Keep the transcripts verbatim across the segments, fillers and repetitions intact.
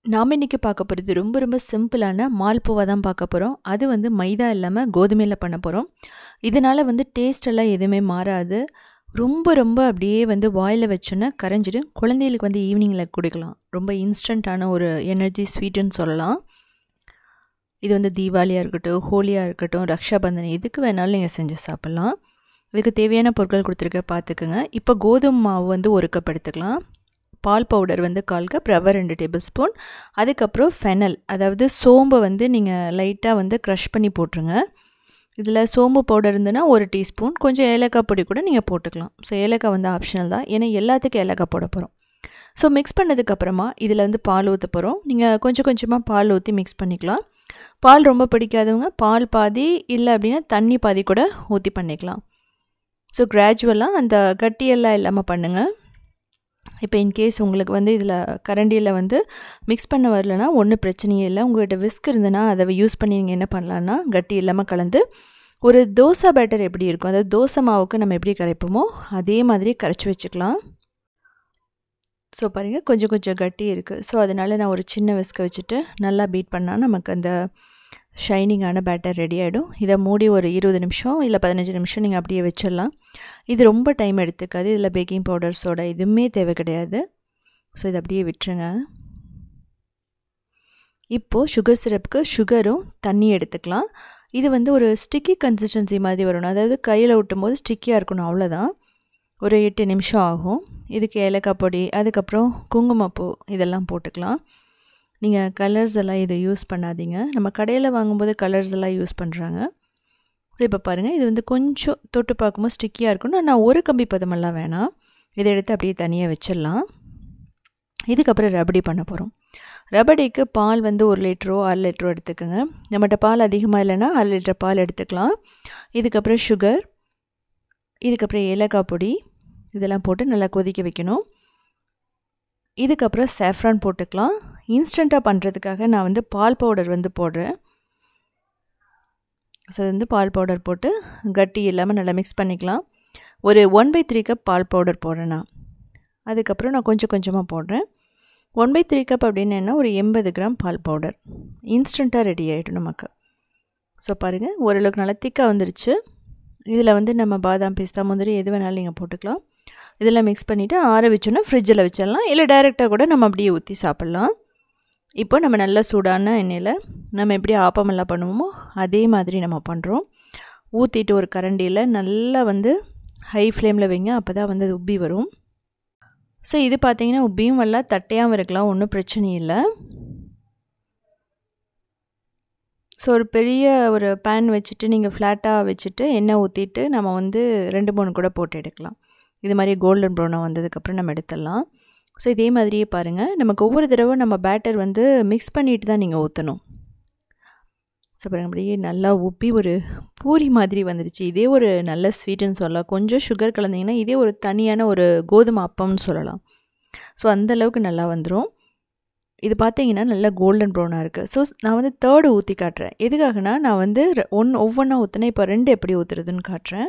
நாம இன்னைக்கு பார்க்க போகிறது ரொம்ப ரொம்ப சிம்பிளான மால்புவா தான் பார்க்க போகிறோம். அது வந்து மைதா இல்லாமல் கோதுமையில் பண்ண போகிறோம். இதனால் வந்து டேஸ்ட் எல்லாம் எதுவுமே மாறாது. ரொம்ப ரொம்ப அப்படியே வந்து வாயில் வச்சோன்னா கரைஞ்சிடு. குழந்தைகளுக்கு வந்து ஈவினிங்கில் கொடுக்கலாம். ரொம்ப இன்ஸ்டண்ட்டான ஒரு எனர்ஜி ஸ்வீட்டுன்னு சொல்லலாம். இது வந்து தீபாவளியாக இருக்கட்டும், ஹோலியாக இருக்கட்டும், ரக்ஷாபந்தன் எதுக்கு வேணாலும் நீங்கள் செஞ்சு சாப்பிட்லாம். இதுக்கு தேவையான பொருட்கள் கொடுத்துருக்க பார்த்துக்குங்க. இப்போ கோதுமை மாவு வந்து ஒரு கப் எடுத்துக்கலாம். பால் பவுடர் வந்து கால் கப், ரவை ரெண்டு டேபிள் ஸ்பூன், அதுக்கப்புறம் ஃபெனல் அதாவது சோம்பை வந்து நீங்கள் லைட்டாக வந்து க்ரஷ் பண்ணி போட்டுருங்க. இதில் சோம்பு பவுடர் இருந்ததுன்னா ஒரு டீஸ்பூன், கொஞ்சம் ஏலக்காய் பொடி கூட நீங்கள் போட்டுக்கலாம். ஸோ ஏலக்காய் வந்து ஆப்ஷனல் தான், ஏன்னா எல்லாத்துக்கும் ஏலக்காய் போட போகிறோம். ஸோ மிக்ஸ் பண்ணதுக்கப்புறமா இதில் வந்து பால் ஊற்ற போகிறோம். நீங்கள் கொஞ்சம் கொஞ்சமாக பால் ஊற்றி மிக்ஸ் பண்ணிக்கலாம். பால் ரொம்ப பிடிக்காதவங்க பால் பாதி இல்லை அப்படின்னா தண்ணி பாதி கூட ஊற்றி பண்ணிக்கலாம். ஸோ கிராஜுவலாக அந்த கட்டியெல்லாம் இல்லாமல் பண்ணுங்கள். இப்போ இன்கேஸ் உங்களுக்கு வந்து இதில் கரண்டியில் வந்து மிக்ஸ் பண்ண வரலன்னா ஒன்றும் பிரச்சனையே இல்லை. உங்கள்கிட்ட விஸ்க் இருந்ததுன்னா அதை யூஸ் பண்ணி நீங்கள் என்ன பண்ணலான்னா கட்டி இல்லாமல் கலந்து ஒரு தோசை பேட்டர் எப்படி இருக்கும், அதாவது தோசை மாவுக்கு நம்ம எப்படி கரைப்போமோ அதே மாதிரி கரைச்சி வச்சுக்கலாம். ஸோ பாருங்கள் கொஞ்சம் கொஞ்சம் கட்டி இருக்குது. ஸோ அதனால் நான் ஒரு சின்ன விஸ்கை வச்சுட்டு நல்லா பீட் பண்ணால் நமக்கு அந்த ஷைனிங்கான பேட்டர் ரெடி ஆகிடும். இதை மூடி ஒரு இருபது நிமிஷம் இல்லை பதினஞ்சு நிமிஷம் நீங்கள் அப்படியே வச்சிடலாம். இது ரொம்ப டைம் எடுத்துக்காது. இதில் பேக்கிங் பவுடர், சோடா எதுவுமே தேவை கிடையாது. ஸோ இதை அப்படியே விட்டுருங்க. இப்போது சுகர் சிரப்புக்கு சுகரும் தண்ணி எடுத்துக்கலாம். இது வந்து ஒரு ஸ்டிக்கி கன்சிஸ்டன்சி மாதிரி வரணும், அதாவது கையில் ஊட்டும் போது ஸ்டிக்கியாக இருக்கணும், அவ்வளோதான். ஒரு எட்டு நிமிஷம் ஆகும். இதுக்கு ஏலக்காய் பொடி, அதுக்கப்புறம் குங்குமப்பூ இதெல்லாம் போட்டுக்கலாம். நீங்கள் கலர்ஸ் எல்லாம் இதை யூஸ் பண்ணாதீங்க. நம்ம கடையில் வாங்கும்போது கலர்ஸ் எல்லாம் யூஸ் பண்ணுறாங்க. ஸோ இப்போ பாருங்கள் இது வந்து கொஞ்சம் தொட்டு பார்க்கும்போது ஸ்டிக்கியாக இருக்கணும். நான் ஒரு கம்பி பதமெல்லாம் வேணாம். இதை எடுத்து அப்படியே தனியாக வச்சிடலாம். இதுக்கப்புறம் ரபடி பண்ண போகிறோம். ரபடிக்கு பால் வந்து ஒரு லிட்டரோ அரை லிட்டரோ எடுத்துக்கோங்க. நம்மகிட்ட பால் அதிகமாக இல்லைன்னா அரை லிட்டர் பால் எடுத்துக்கலாம். இதுக்கப்புறம் சுகர், இதுக்கப்புறம் ஏலக்காய் பொடி இதெல்லாம் போட்டு நல்லா கொதிக்க வைக்கணும். இதுக்கப்புறம் சாஃப்ரான் போட்டுக்கலாம். இன்ஸ்டண்ட்டாக பண்ணுறதுக்காக நான் வந்து பால் பவுடர் வந்து போடுறேன். ஸோ அது வந்து பால் பவுடர் போட்டு கட்டி இல்லாமல் நல்லா மிக்ஸ் பண்ணிக்கலாம். ஒரு ஒன் பை த்ரீ கப் பால் பவுடர் போடுறேன் நான். அதுக்கப்புறம் நான் கொஞ்சம் கொஞ்சமாக போடுறேன். ஒன் பை த்ரீ கப் அப்படின்னு என்ன ஒரு எண்பது கிராம் பால் பவுடர் இன்ஸ்டண்ட்டாக ரெடி ஆகிடும் நமக்கு. ஸோ பாருங்கள் ஓரளவுக்கு நல்லா திக்காக வந்துருச்சு. இதில் வந்து நம்ம பாதாம், பிஸ்தா, முந்திரி எது வேணாலும் நீங்கள் போட்டுக்கலாம். இதெல்லாம் மிக்ஸ் பண்ணிவிட்டு ஆற வச்சோன்னா ஃப்ரிட்ஜில் வச்சிடலாம், இல்லை டைரெக்டாக கூட நம்ம அப்படியே ஊற்றி சாப்பிட்லாம். இப்போ நம்ம நல்லா சூடான எண்ணெயில் நம்ம எப்படி ஆப்பமெல்லாம் பண்ணுவோமோ அதே மாதிரி நம்ம பண்ணுறோம். ஊற்றிட்டு ஒரு கரண்டியில் நல்லா வந்து ஹை ஃப்ளேமில் வைங்க, அப்போ தான் வந்து அது உப்பி வரும். ஸோ இது பார்த்திங்கன்னா உப்பியும் வரல, தட்டையாகவும் இருக்கலாம், ஒன்றும் பிரச்சனை இல்லை. ஸோ ஒரு பெரிய ஒரு பேன் வச்சுட்டு நீங்கள் ஃப்ளாட்டாக வச்சுட்டு எண்ணெய் ஊற்றிட்டு நம்ம வந்து ரெண்டு மூணு கூட போட்டு எடுக்கலாம். இது மாதிரி கோல்டன் ப்ரௌனாக வந்ததுக்கப்புறம் நம்ம எடுத்துடலாம். ஸோ இதே மாதிரியே பாருங்கள், நமக்கு ஒவ்வொரு தடவை நம்ம பேட்டர் வந்து மிக்ஸ் பண்ணிட்டு தான் நீங்கள் ஊற்றணும். ஸோ பாருங்கள் அப்படியே நல்லா உப்பி ஒரு பூரி மாதிரி வந்துடுச்சு. இதே ஒரு நல்ல ஸ்வீட்டுன்னு சொல்லலாம். கொஞ்சம் சுகர் கலந்திங்கன்னா இதே ஒரு தனியான ஒரு கோதுமை அப்பம்னு சொல்லலாம். ஸோ அந்தளவுக்கு நல்லா வந்துடும். இது பார்த்தீங்கன்னா நல்லா கோல்டன் ப்ரௌனாக இருக்குது. ஸோ நான் வந்து தேர்டு ஊற்றி காட்டுறேன். எதுக்காகனா நான் வந்து ஒன்று ஒவ்வொன்றா ஊற்றினேன், இப்போ ரெண்டு எப்படி ஊற்றுறதுன்னு காட்டுறேன்.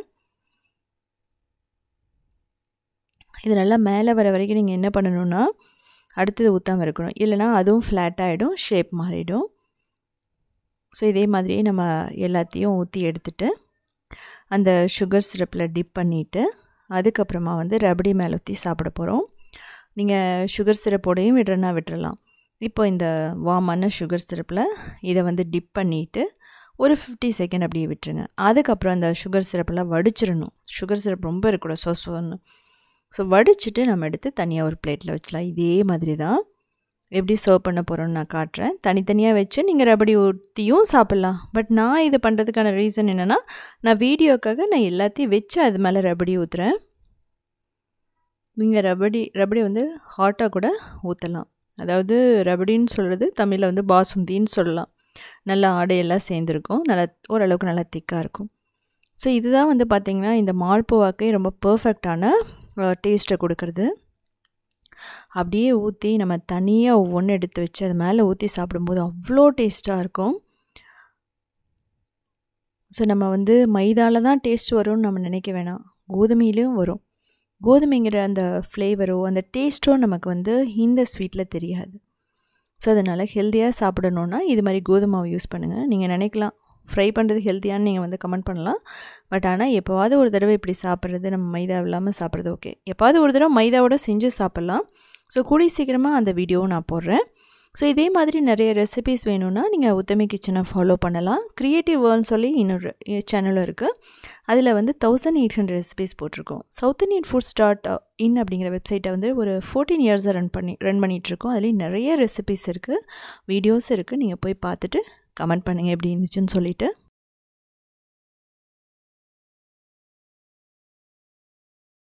இது நல்லா மேலே வர வரைக்கும் நீங்கள் என்ன பண்ணணுன்னா அடுத்தது ஊற்றாமல் இருக்கணும், இல்லைனா அதுவும் ஃப்ளாட் ஆகிடும், ஷேப் மாறிடும். ஸோ இதே மாதிரியே நம்ம எல்லாத்தையும் ஊற்றி எடுத்துகிட்டு அந்த சுகர் சிரப்பில் டிப் பண்ணிவிட்டு அதுக்கப்புறமா வந்து ரபடி மேலே ஊற்றி சாப்பிட போகிறோம். நீங்கள் சுகர் சிரப்போடையும் விடுறனா விட்டுறலாம். இப்போ இந்த வாமான சுகர் சிரப்பில் இதை வந்து டிப் பண்ணிவிட்டு ஒரு ஃபிஃப்டி செகண்ட் அப்படியே விட்டுருங்க. அதுக்கப்புறம் அந்த சுகர் சிரப்பெல்லாம் வடிச்சிடணும். சுகர் சிரப் ரொம்ப இருக்கக்கூடாது, சோ சோன்னு. ஸோ வடிச்சிட்டு நம்ம எடுத்து தனியாக ஒரு பிளேட்டில் வச்சலாம். இதே மாதிரி தான் எப்படி சர்வ் பண்ண போகிறோன்னு நான் காட்டுறேன். தனித்தனியாக வச்சு நீங்கள் ரபடி ஊற்றியும் சாப்பிட்லாம். பட் நான் இது பண்ணுறதுக்கான ரீசன் என்னென்னா, நான் வீடியோக்காக நான் எல்லாத்தையும் வச்சு அது மேலே ரபடி ஊற்றுறேன். நீங்கள் ரபடி ரபடி வந்து ஹாட்டாக கூட ஊற்றலாம். அதாவது ரபடின்னு சொல்கிறது தமிழில் வந்து பாசுந்தின்னு சொல்லலாம். நல்லா ஆடையெல்லாம் சேர்ந்துருக்கும், நல்லா ஓரளவுக்கு நல்லா திக்காக இருக்கும். ஸோ இதுதான் வந்து பார்த்திங்கன்னா இந்த மால்புவாக்கே ரொம்ப பர்ஃபெக்டான டேஸ்ட்டை கொடுக்குறது. அப்படியே ஊற்றி நம்ம தனியாக ஒவ்வொன்று எடுத்து வச்சு அது மேலே ஊற்றி சாப்பிடும்போது அவ்வளோ டேஸ்ட்டாக இருக்கும். ஸோ நம்ம வந்து மைதாவில் தான் டேஸ்ட் வரும்னு நம்ம நினைக்க வேணாம், கோதுமையிலையும் வரும். கோதுமைங்கிற அந்த ஃப்ளேவரோ அந்த டேஸ்ட்டோ நமக்கு வந்து இந்த ஸ்வீட்டில் தெரியாது. ஸோ அதனால் ஹெல்த்தியாக சாப்பிடணுன்னா இது மாதிரி கோதுமை மாவு யூஸ் பண்ணுங்கள். நீங்கள் நினைக்கலாம் ஃப்ரை பண்ணுறது ஹெல்த்தியானு நீங்கள் வந்து கமெண்ட் பண்ணலாம். பட் ஆனால் எப்போவாவது ஒரு தடவை இப்படி சாப்பிட்றது, நம்ம மைதா இல்லாமல் சாப்பிட்றது ஓகே. எப்போவாவது ஒரு தடவை மைதாவோட செஞ்சு சாப்பிட்லாம். ஸோ கூடிய சீக்கிரமாக அந்த வீடியோவும் நான் போடுறேன். ஸோ இதே மாதிரி நிறைய ரெசிபீஸ் வேணும்னா நீங்கள் உத்தமி கிச்சனை ஃபாலோ பண்ணலாம். க்ரியேட்டிவ் வேர்ல்ட்னு சொல்லி இன்னொரு சேனலும் இருக்குது. அதில் வந்து தௌசண்ட் எயிட் ஹண்ட்ரட் ரெசிபீஸ் போட்டிருக்கோம். South Indian foods dot in அப்படிங்கிற வெப்சைட்டை வந்து ஒரு ஃபோர்டீன் இயர்ஸாக ரன் பண்ணி ரன் பண்ணிகிட்ருக்கோம். அதுலேயும் நிறைய ரெசிபீஸ் இருக்குது, வீடியோஸ் இருக்குது. நீங்கள் போய் பார்த்துட்டு கமெண்ட் பண்ணுங்கள் எப்படி இருந்துச்சுன்னு சொல்லிவிட்டு.